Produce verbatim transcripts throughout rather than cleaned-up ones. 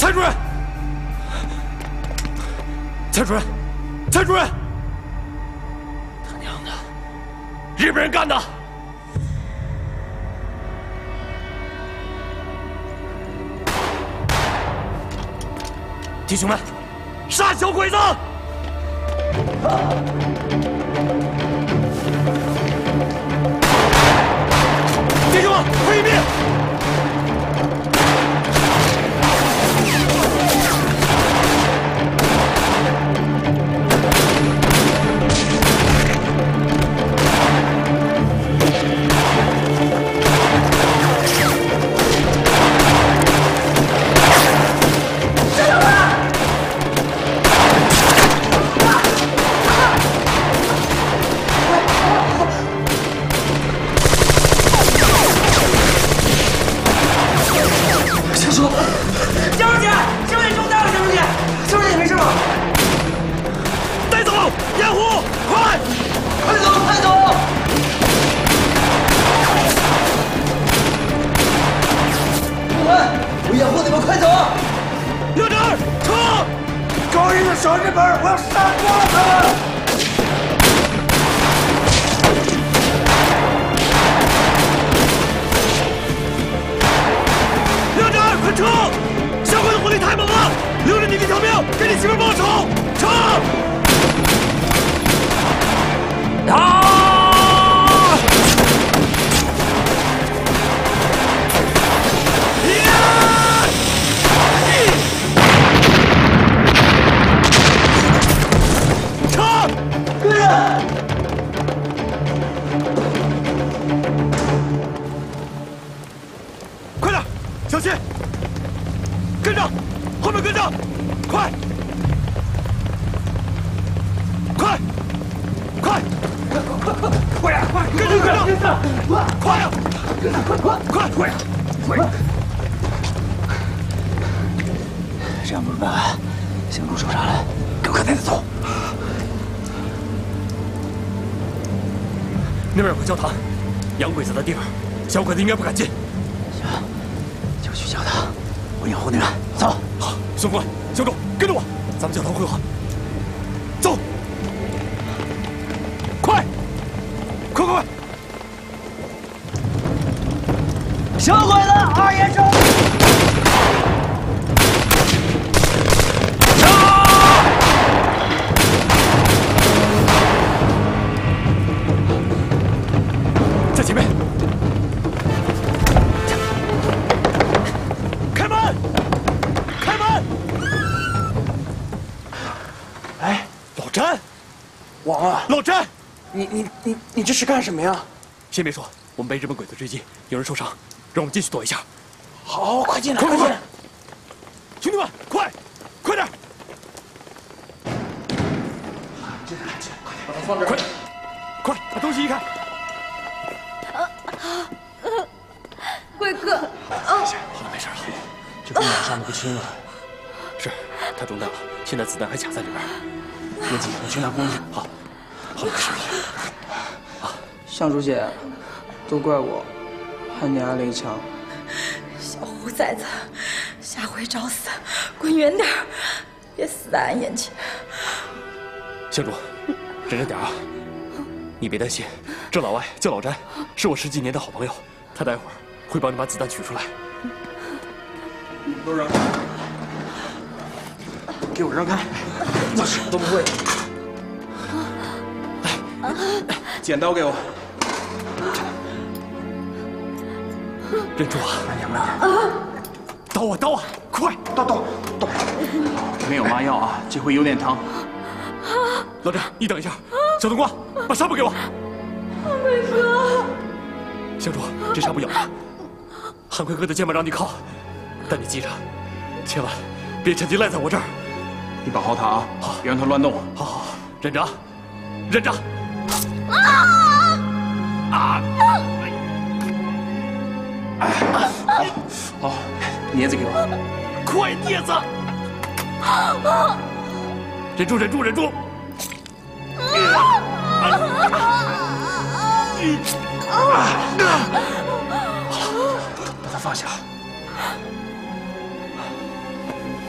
蔡主任，蔡主任，蔡主任，他娘的，日本人干的！弟兄们，杀小鬼子！弟兄们，挥兵！ 那边有个教堂，洋鬼子的地方，小鬼子应该不敢进。 行，就去教堂，我掩护你们。走。 好，孙副官、小周，跟着我，咱们教堂会合。走，快，快快快！ 小鬼子，二爷手！ 前面，开门！开门！ 哎， 老詹， 王啊， 老詹， 你你你你这是干什么呀？ 先别说，我们被日本鬼子追击，有人受伤，让我们进去躲一下。 好，快进来， 快快进来！ 兄弟们，快，快点！ 进来，进来，快点，把它放这儿。 快，快把东西移开。 贵哥， 没事，好了，没事了。 这兵马伤得不轻啊。 是，他中弹了，现在子弹还卡在里边。 别急，我去拿工具。 好，好了，没事了。啊， 向主姐，都怪我，害你挨了一枪。 小虎崽子，下回找死，滚远点儿，别死在俺眼前。 香主，忍着点啊！你别担心，这老外叫老詹，是我十几年的好朋友，他待会儿会帮你把子弹取出来。 都让开！给我让开！我什么都不会。来，剪刀给我。 忍住啊！ 慢点，慢点。 刀啊，刀啊，快！ 刀刀刀！里面有麻药啊，这回有点疼。 老詹，你等一下。小冬瓜，把纱布给我。 贵哥， 香主，这纱布咬了。韩奎哥的肩膀让你靠，但你记着，千万别趁机赖在我这儿。 你保好他啊，好，别让他乱动。 好好好，忍着，忍着。啊！啊！ 好，好，镊子给我。 快，镊子！忍住，忍住，忍住！ 把他放下。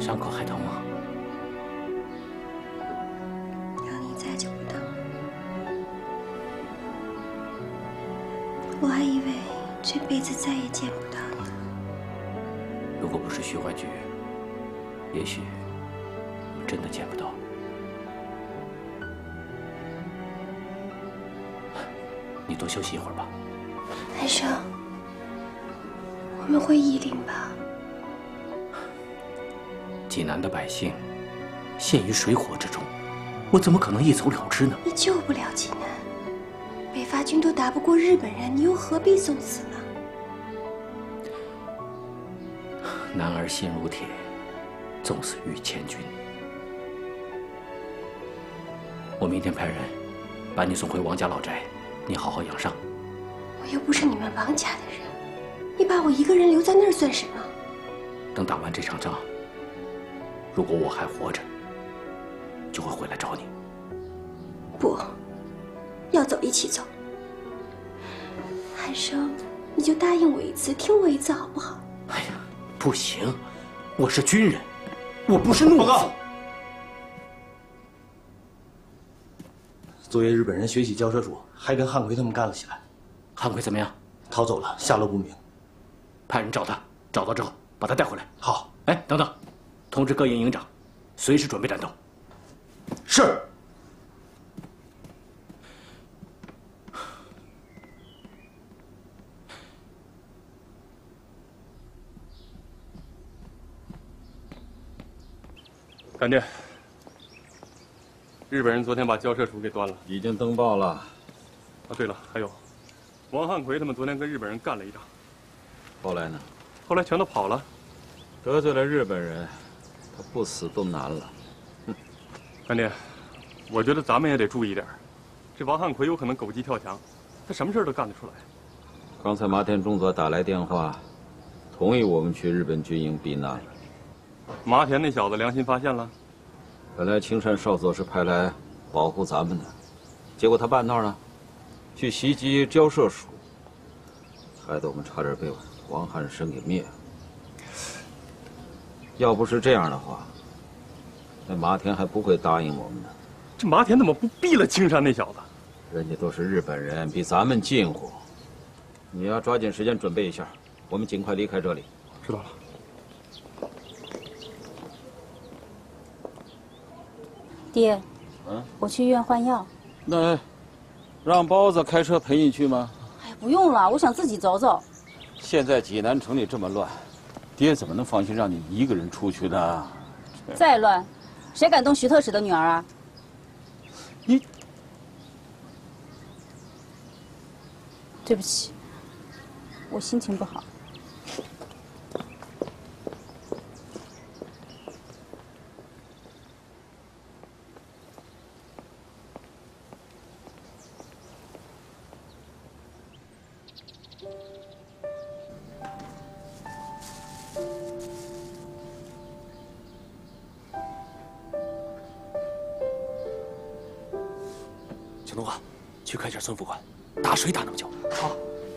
伤口还疼吗？ 让你再就不疼了。我还以为这辈子再也见不到你了。 如果不是徐怀举，也许真的见不到。你多休息一会儿吧。 寒生，我们会议定吧？ 济南的百姓陷于水火之中，我怎么可能一走了之呢？ 你救不了济南，北伐军都打不过日本人，你又何必送死呢？ 男儿心如铁，纵死与千军。我明天派人把你送回王家老宅，你好好养伤。 我又不是你们王家的人，你把我一个人留在那儿算什么？ 等打完这场仗，如果我还活着，就会回来找你。 不，要走一起走。寒生，你就答应我一次，听我一次好不好？ 哎呀，不行，我是军人，我不是懦夫。 昨夜日本人血洗交涉署，还跟汉奎他们干了起来。 汉奎怎么样？ 逃走了，下落不明。 派人找他，找到之后把他带回来。 好。 哎，等等，通知各营营长，随时准备战斗。 是。 干爹，日本人昨天把交涉署给端了， 已经登报了。 啊，对了，还有，王汉奎他们昨天跟日本人干了一仗， 后来呢？ 后来全都跑了。 得罪了日本人，他不死都难了。哼， 干爹，我觉得咱们也得注意点。这王汉奎有可能狗急跳墙，他什么事都干得出来。 刚才麻田中佐打来电话，同意我们去日本军营避难了。 麻田那小子良心发现了。 本来青山少佐是派来保护咱们的，结果他半道呢，去袭击交涉署，害得我们差点被王汉生给灭了。要不是这样的话，那麻田还不会答应我们呢。 这麻田怎么不毙了青山那小子？ 人家都是日本人，比咱们近乎。你要抓紧时间准备一下，我们尽快离开这里。 知道了。 爹， 嗯， 我去医院换药。 那让包子开车陪你去吗？ 哎，不用了，我想自己走走。 现在济南城里这么乱，爹怎么能放心让你一个人出去呢？ 再乱，谁敢动徐特使的女儿啊？ 你， 对不起，我心情不好。 小东啊，去看一下孙副官，打水打那么久。好。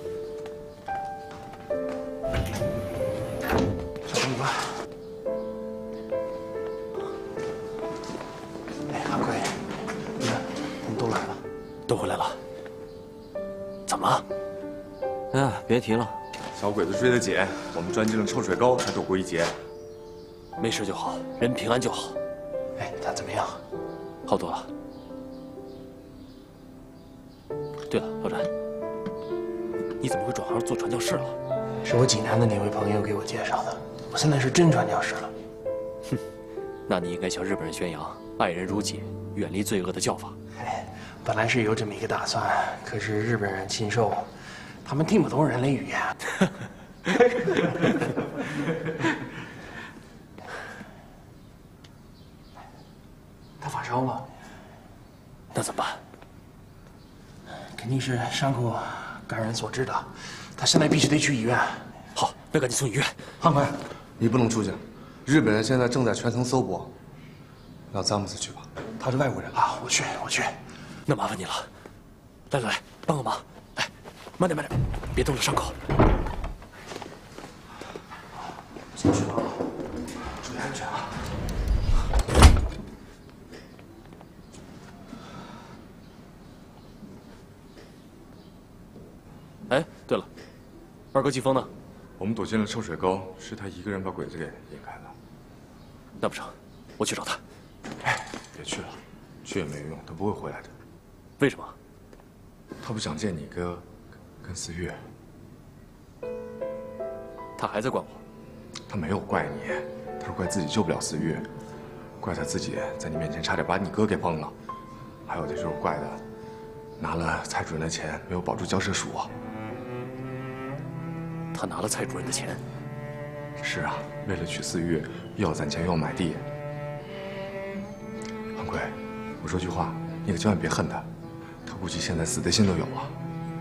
小副官，哎，汉奎，你看，他们都来了， 都回来了。怎么了？ 哎呀，别提了，小鬼子追得紧，我们钻进了臭水沟，才躲过一劫。 没事就好，人平安就好。 哎，他怎么样？ 好多了。对了，老詹，你怎么会转行做传教士了？ 是我济南的那位朋友给我介绍的，我现在是真传教士了。 哼，那你应该向日本人宣扬爱人如己、远离罪恶的教法。 哎，本来是有这么一个打算，可是日本人禽兽，他们听不懂人类语言。他发烧了， 那怎么办？ 肯定是伤口感染所致的，他现在必须得去医院。 好，那赶紧送医院。 汉奎，你不能出去，日本人现在正在全城搜捕，让詹姆斯去吧，他是外国人。 啊，我去，我去。 那麻烦你了，来来来，帮个忙，来，慢点慢点，别动了伤口。 先去吧，注意安全啊。 对了，二哥季风呢？ 我们躲进了臭水沟，是他一个人把鬼子给引开了。 那不成，我去找他。 哎，别去了，去也没用，他不会回来的。 为什么？ 他不想见你哥跟思月。 他还在怪我？ 他没有怪你，他是怪自己救不了思月，怪他自己在你面前差点把你哥给崩了，还有的就是怪的，拿了蔡主任的钱没有保住交涉署。 他拿了蔡主任的钱？ 是啊，为了娶思月，又要攒钱又要买地。恒贵，我说句话，你可千万别恨他，他估计现在死的心都有了。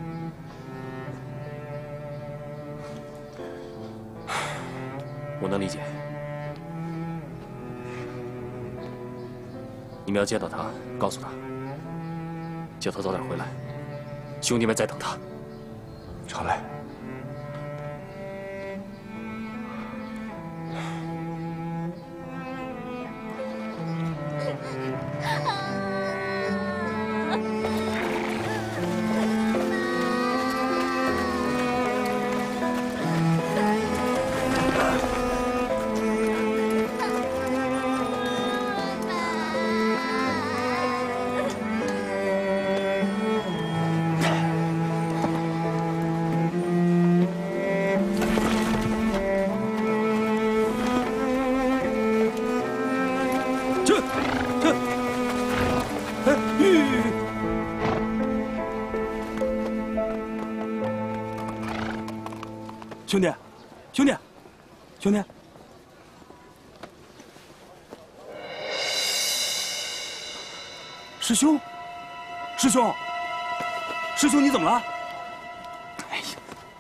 我能理解。你们要见到他，告诉他，叫他早点回来，兄弟们在等他。 常来。 兄弟，兄弟，兄弟，师兄，师兄，师兄，你怎么了？哎呀！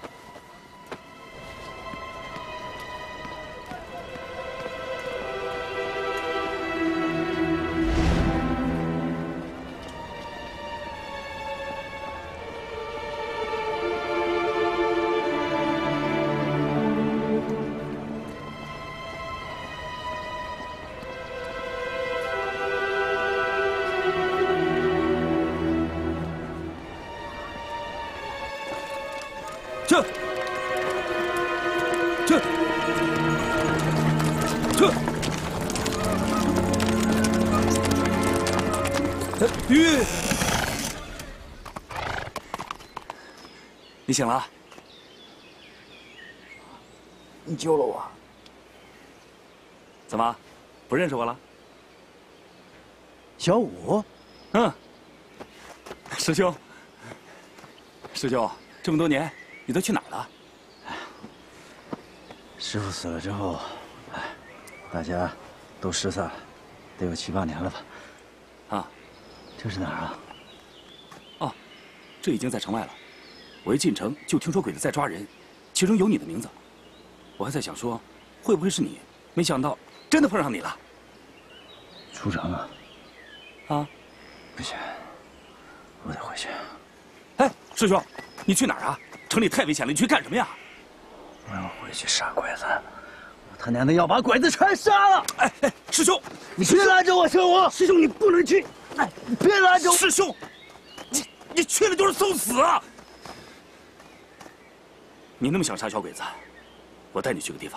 去，去，去！玉，你醒了？ 你救了我。 怎么，不认识我了？ 小五， 嗯，师兄，师兄，这么多年。你都去哪儿了？ 师傅死了之后，哎，大家都失散了，得有七八年了吧？ 啊， 这是哪儿啊？ 哦，这已经在城外了。我一进城就听说鬼子在抓人，其中有你的名字。我还在想说，会不会是你？没想到真的碰上你了。 出城啊？ 啊， 不行，我得回去。 哎，师兄，你去哪儿啊？城里太危险了，你去干什么呀？ 我要回去杀鬼子，我他娘的要把鬼子全杀了！ 哎哎，师兄， 你别拦着我，小五！师兄，你不能去！哎，你别拦着我！ 师兄，你你去了就是送死啊！你那么想杀小鬼子，我带你去个地方。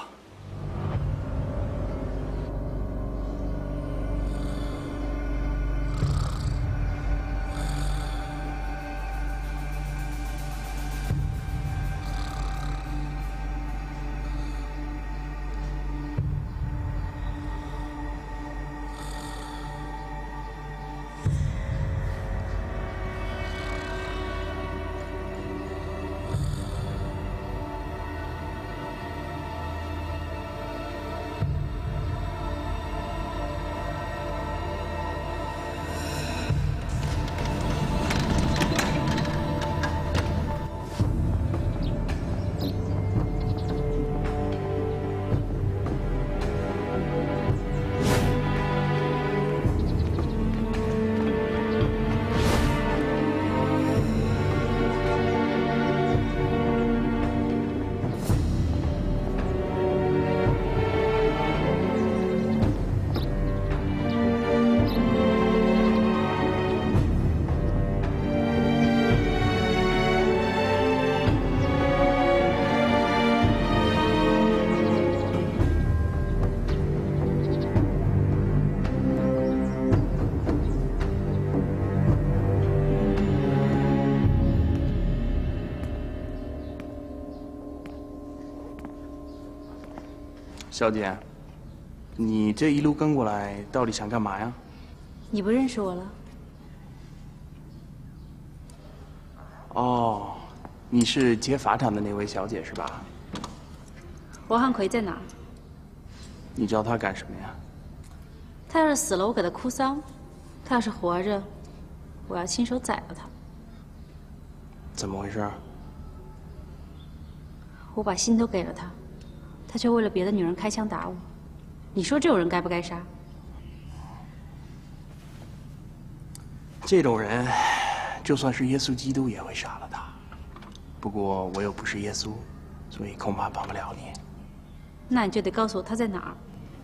小姐，你这一路跟过来，到底想干嘛呀？ 你不认识我了？ 哦，你是接法场的那位小姐是吧？ 王汉奎在哪儿？ 你找他干什么呀？ 他要是死了，我给他哭丧；他要是活着，我要亲手宰了他。 怎么回事？ 我把心都给了他，他却为了别的女人开枪打我。你说这种人该不该杀？ 这种人，就算是耶稣基督也会杀了他。不过我又不是耶稣，所以恐怕帮不了你。 那你就得告诉我他在哪儿。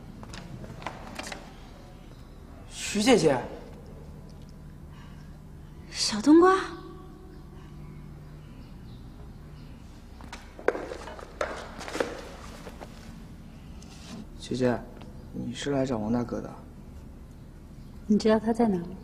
徐姐姐， 小冬瓜， 姐姐，你是来找王大哥的？ 你知道他在哪儿？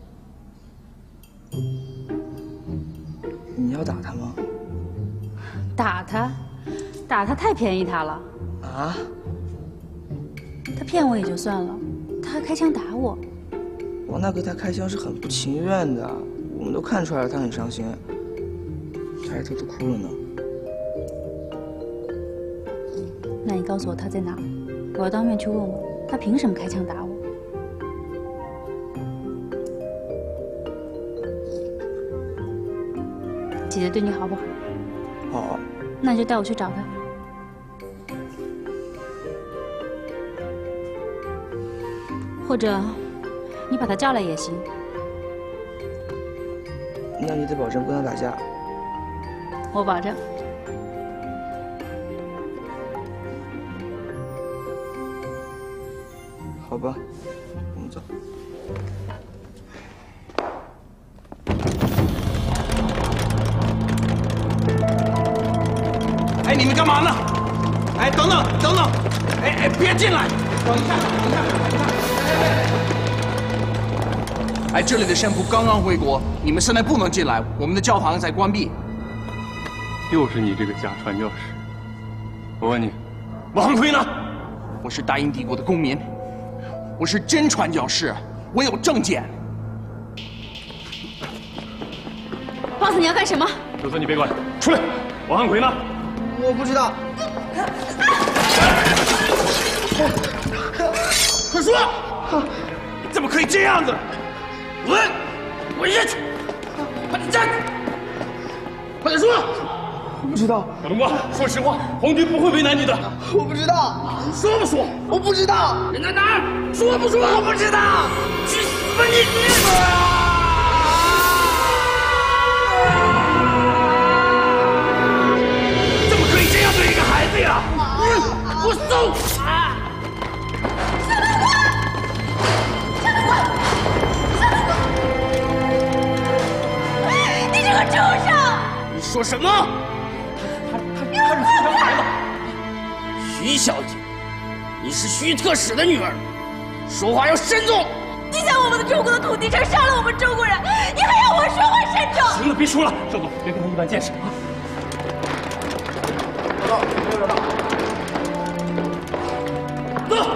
你要打他吗？ 打他，打他太便宜他了。 啊？ 他骗我也就算了，他还开枪打我。 王大哥他开枪是很不情愿的，我们都看出来了，他很伤心，他还偷偷哭了呢。 那你告诉我他在哪儿，我要当面去问问他凭什么开枪打我。姐姐对你好不好？ 好。 那你就带我去找他。或者，你把他叫来也行。 那你得保证不能打架。 我保证。 好吧，我们走。 哎，你们干嘛呢？哎，等等等等！哎哎，别进来！等一下，等一下，等一下！哎，这里的神父刚刚回国，你们现在不能进来，我们的教堂在关闭。 又是你这个假传教士！我问你， 王奎呢？我是大英帝国的公民，我是真传教士，我有证件。 boss，你要干什么？ 有孙，你别管，出来！王汉奎呢？ 我不知道。 快说！你怎么可以这样子？滚！滚下去！快点站住！快点说！ 我不知道。 小冬瓜，说实话，皇军不会为难你的。 我不知道。 你说不说？ 我不知道。 人在哪儿？说不说？ 我不知道。 去死吧你！怎么可以这样对一个孩子呀？我走！ 你这个畜生！ 你说什么？ 他他他是苏城来的。 徐小姐，你是徐特使的女儿，说话要慎重。 你在我们的中国的土地上杀了我们中国人，你还要我说话慎重？ 行了，别说了，少总，别跟他一般见识啊！ 到，没有找到。 走。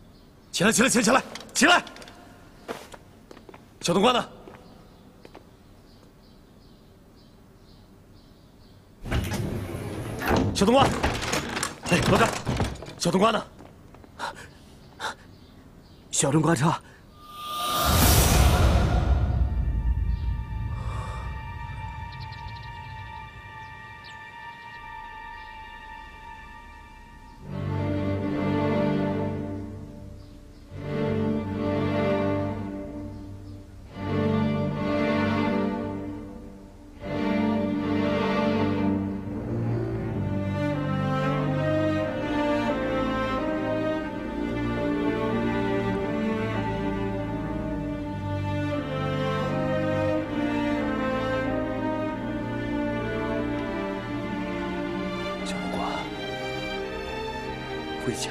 起来，起来，起来，起来！起来！小冬瓜呢？ 小冬瓜，哎，老张，小冬瓜呢？ 小冬瓜车。 回家。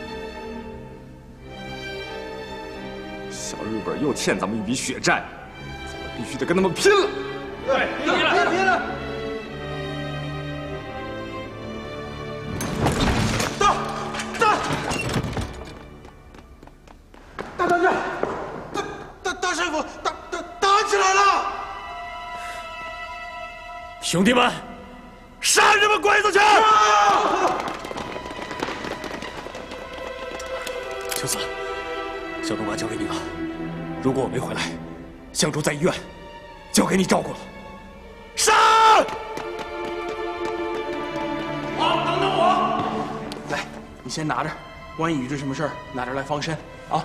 小日本又欠咱们一笔血债，咱们必须得跟他们拼了！对，拼了，拼了，拼了！大大大将军，大大大师傅，打打打起来了！兄弟们，杀日本鬼子去！ 秋子，小冬瓜交给你了。如果我没回来，香竹在医院，交给你照顾了。杀！ 好，等等我。来，你先拿着，万一遇着什么事儿，拿着来防身啊。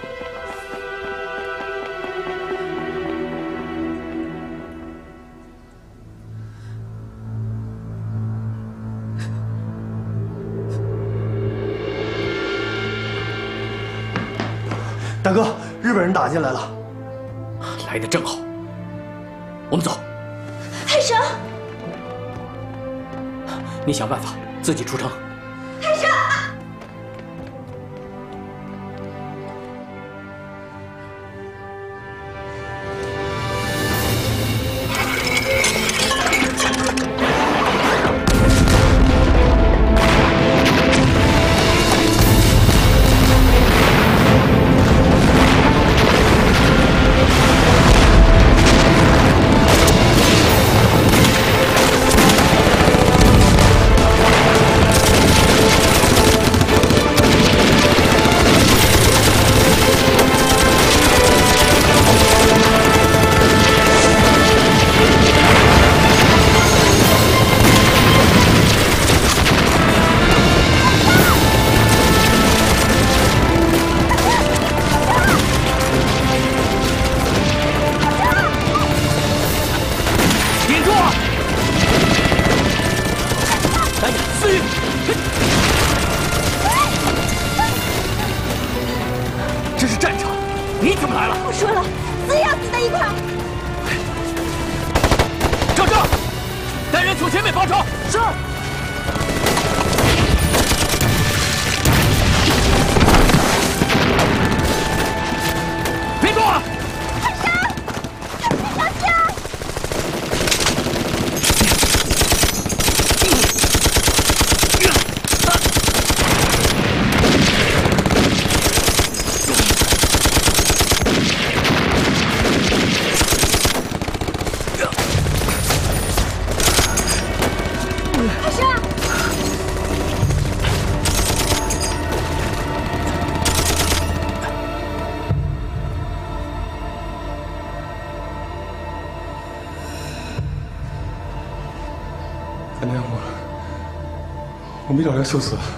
大哥，日本人打进来了， 来的正好。我们走。 海生， 你想办法自己出城。 海生。 反正我我没找着秀子，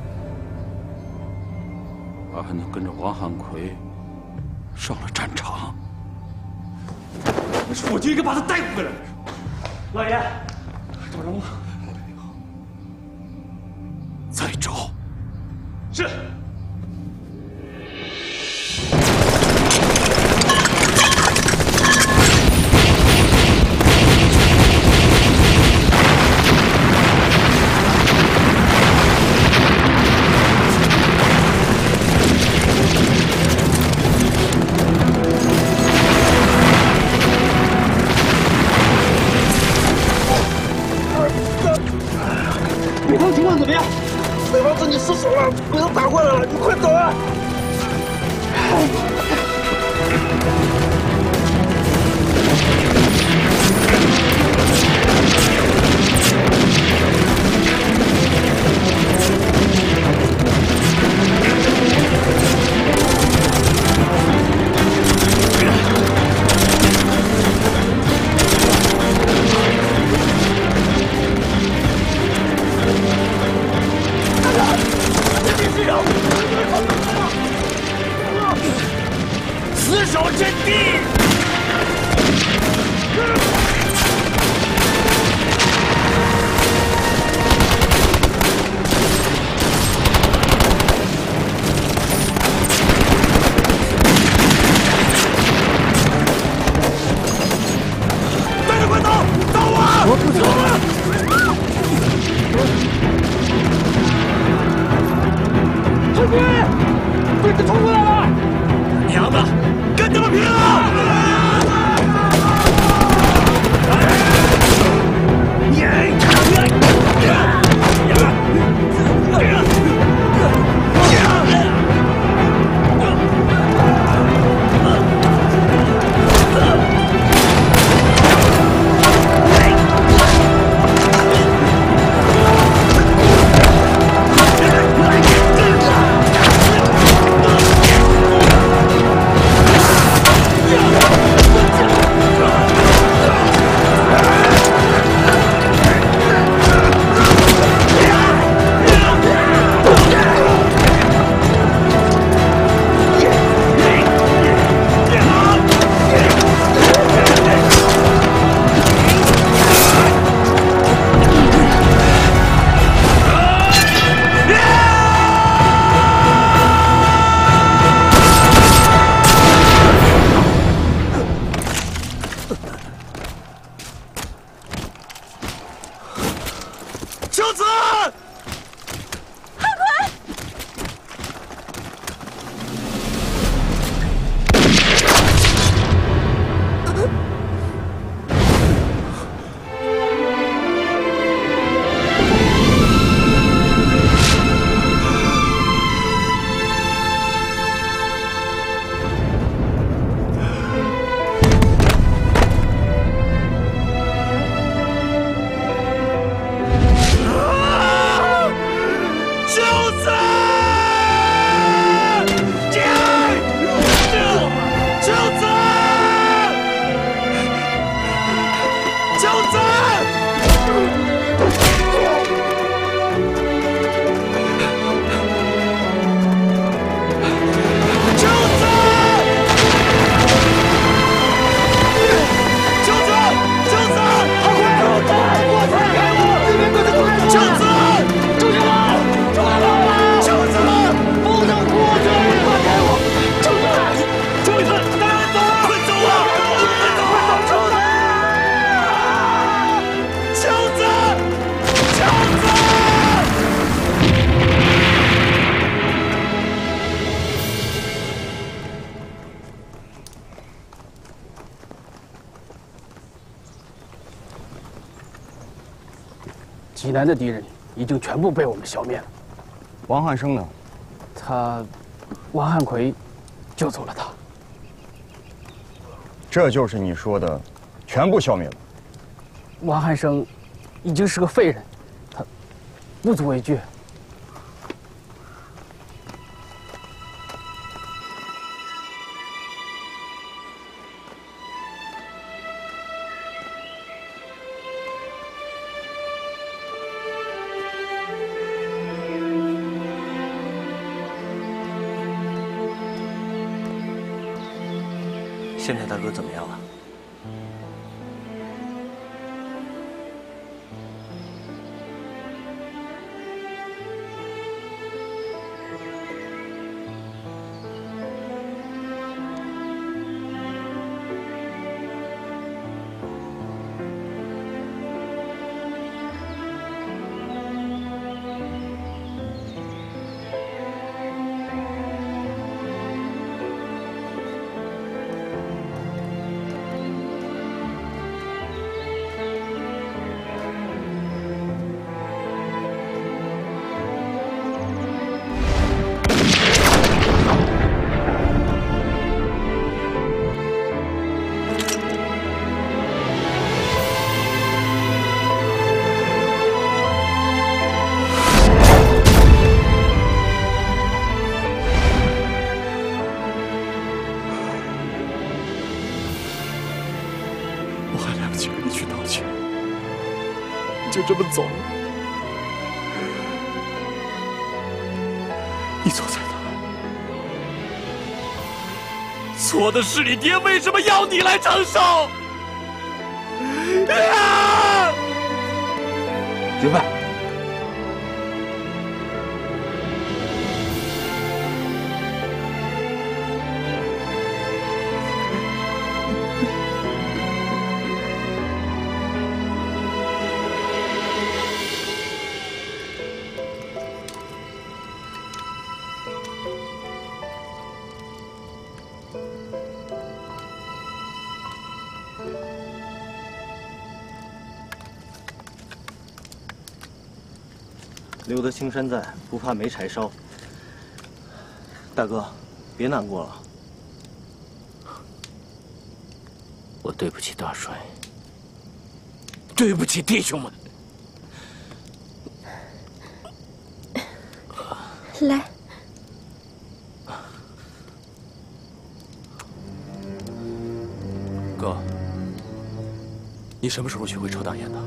我还能跟着王汉奎上了战场。 我就应该把他带回来。 老爷， 找着了吗？ 再找。 是。 北方情况怎么样？北方自己失守了，不能打过来了，你快走啊！ 死守阵地。带着快走，走啊！我不走了。陈军，鬼子冲过来了！娘的，跟他们拼了！ 济南的敌人已经全部被我们消灭了。 王汉生呢？ 他，王汉奎救走了他。 这就是你说的，全部消灭了。 王汉生已经是个废人，他不足为惧。 现在大哥怎么样了？ 就这么走了，你错在哪？ 错的是你爹，为什么要你来承受？啊！ 刘备。 留得青山在，不怕没柴烧。大哥，别难过了。 我对不起大帅， 对不起弟兄们。 来， 哥，你什么时候学会抽大烟的？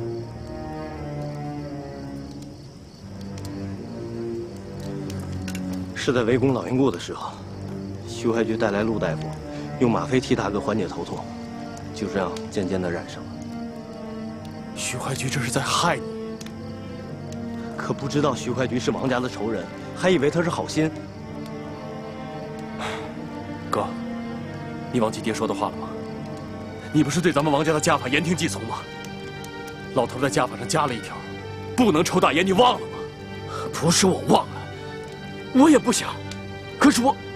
是在围攻老营部的时候，徐怀局带来陆大夫，用吗啡替大哥缓解头痛，就这样渐渐的染上了。 徐怀局这是在害你， 可不知道徐怀局是王家的仇人，还以为他是好心。 哥，你忘记爹说的话了吗？你不是对咱们王家的家法言听计从吗？老头在家法上加了一条，不能抽大烟，你忘了吗？不是我忘了。 我也不想，可是我……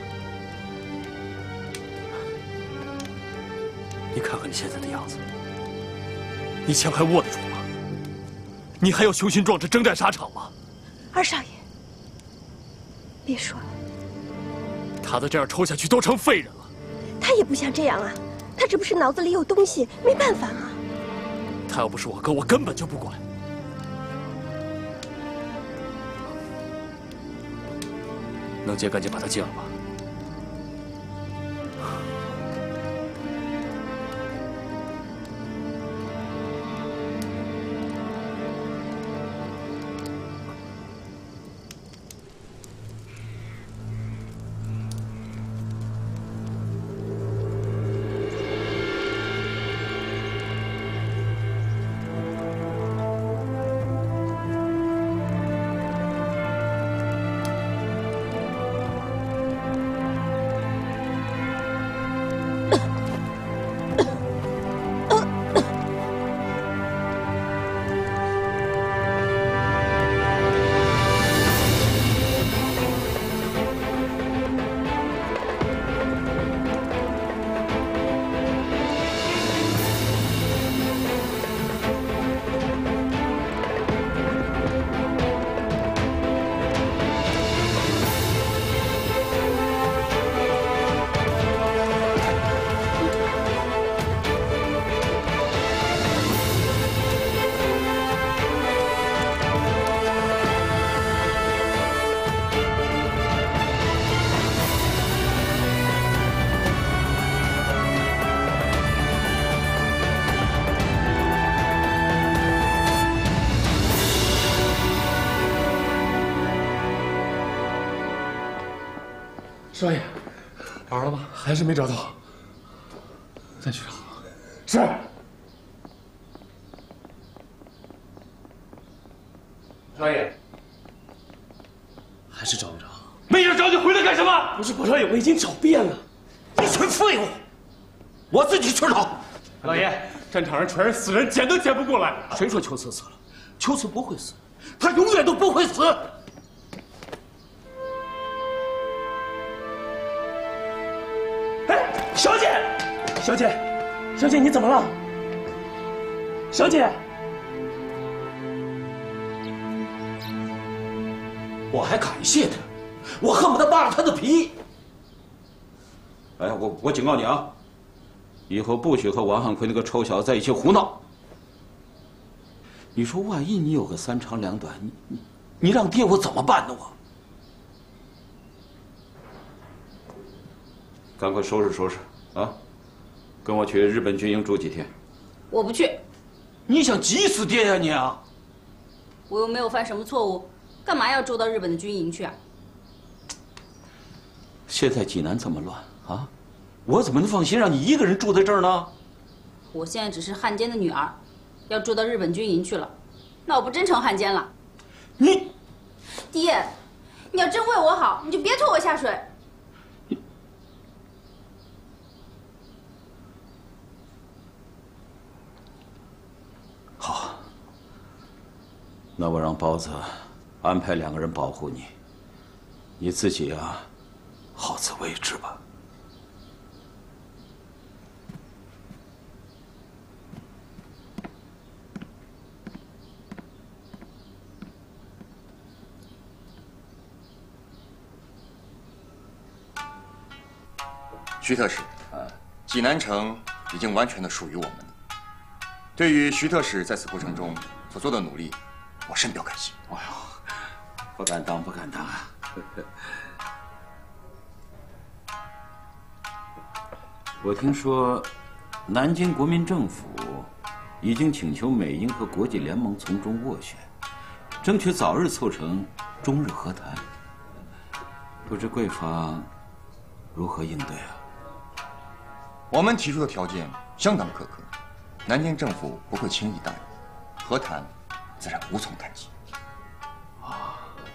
你看看你现在的样子，你枪还握得住吗？你还要雄心壮志征战沙场吗？ 二少爷，别说了， 他再这样抽下去都成废人了。 他也不想这样啊，他只不是脑子里有东西，没办法啊。 他要不是我哥，我根本就不管。 能戒赶紧把他戒了吧。 少爷，找着了吗？还是没找到。再去找。是。少爷， 还是找不着。 没人找你回来干什么？ 不是，宝少爷，我已经找遍了。 你群废物！我自己去找。老爷，战场上全是死人，捡都捡不过来。 谁说秋瓷死了？秋瓷不会死，他永远都不会死。 小姐，小姐，小姐，你怎么了？小姐， 我还感谢他，我恨不得扒了他的皮。哎，我我警告你啊，以后不许和王汉奎那个臭小子在一起胡闹。你说，万一你有个三长两短，你你你让爹我怎么办呢？我。 赶快收拾收拾啊！跟我去日本军营住几天。 我不去。 你想急死爹呀你啊！ 我又没有犯什么错误，干嘛要住到日本的军营去啊？ 现在济南这么乱啊， 我怎么能放心让你一个人住在这儿呢？ 我现在只是汉奸的女儿，要住到日本军营去了，那我不真成汉奸了？ 你， 爹，你要真为我好，你就别拖我下水。 好，那我让包子安排两个人保护你，你自己啊，好自为之吧。 徐特使，济南城已经完全的属于我们了。对于徐特使在此过程中所做的努力，我深表感谢。 哎呦，不敢当，不敢当啊！我听说，南京国民政府已经请求美英和国际联盟从中斡旋，争取早日促成中日和谈。不知贵方如何应对啊？ 我们提出的条件相当苛刻，南京政府不会轻易答应，和谈自然无从谈起。 啊，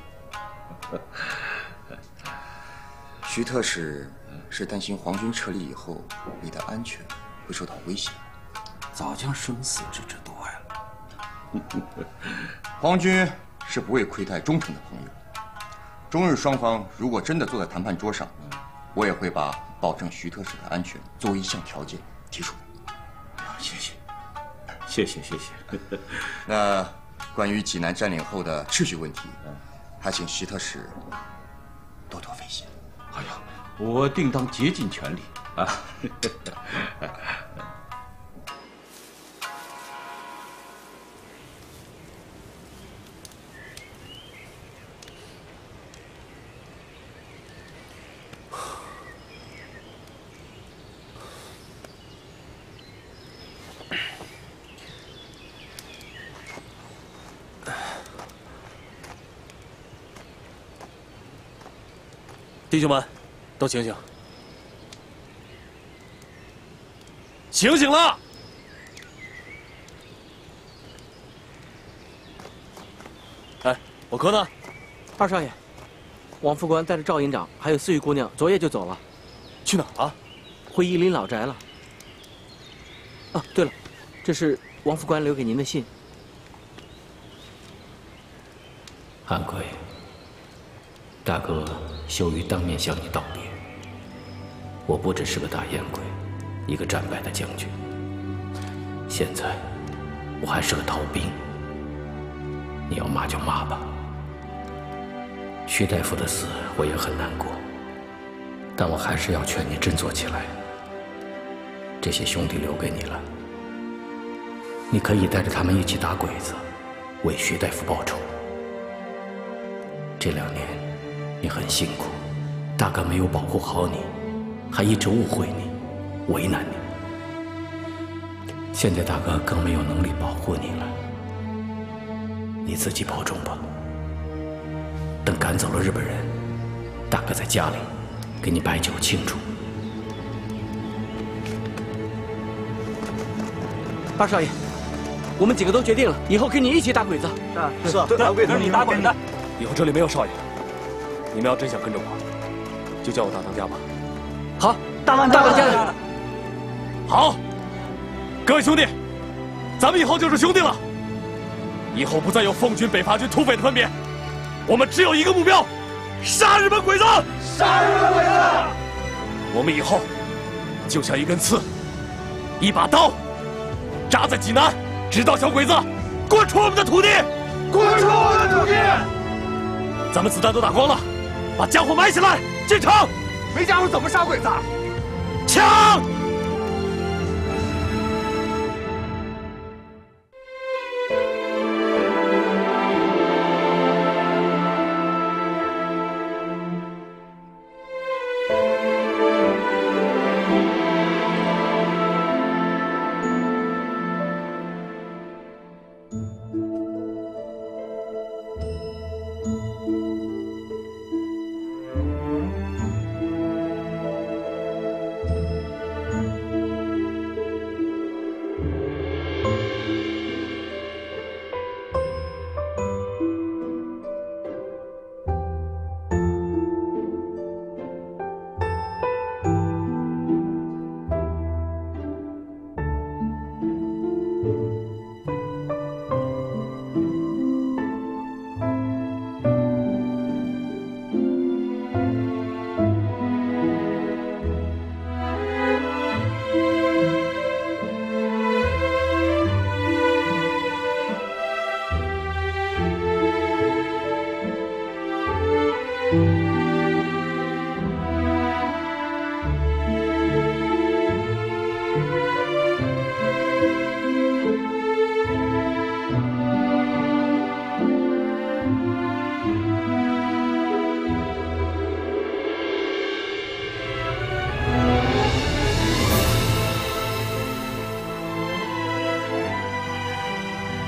徐特使是担心皇军撤离以后，你的安全会受到威胁， 早将生死置之度外了。 皇军是不会亏待忠诚的朋友。中日双方如果真的坐在谈判桌上，我也会把保证徐特使的安全作为一项条件提出来。 谢谢，谢谢，谢谢。 那关于济南占领后的秩序问题，还请徐特使多多费心。 哎呀，我定当竭尽全力啊！ 弟兄们，都醒醒！醒醒了！哎，我哥呢？ 二少爷，王副官带着赵营长还有思雨姑娘昨夜就走了。 去哪儿了？ 回夷陵老宅了。啊，对了，这是王副官留给您的信。 韩贵，大哥羞于当面向你道别。我不只是个大烟鬼，一个战败的将军，现在我还是个逃兵。你要骂就骂吧。徐大夫的死我也很难过，但我还是要劝你振作起来。这些兄弟留给你了，你可以带着他们一起打鬼子，为徐大夫报仇。这两年你很辛苦，大哥没有保护好你，还一直误会你，为难你。现在大哥更没有能力保护你了，你自己保重吧。等赶走了日本人，大哥在家里给你摆酒庆祝。 二少爷，我们几个都决定了，以后跟你一起打鬼子。 啊， 是啊，打鬼子是你打鬼的。 以后这里没有少爷，你们要真想跟着我，就叫我大当家吧。 好，大当大当家。 好，各位兄弟，咱们以后就是兄弟了。以后不再有奉军、北伐军、土匪的分别，我们只有一个目标：杀日本鬼子！ 杀日本鬼子！ 我们以后就像一根刺，一把刀，扎在济南，直到小鬼子滚出我们的土地！ 滚出我们的土地！ 咱们子弹都打光了，把家伙埋起来，进城。 没家伙怎么杀鬼子？ 枪！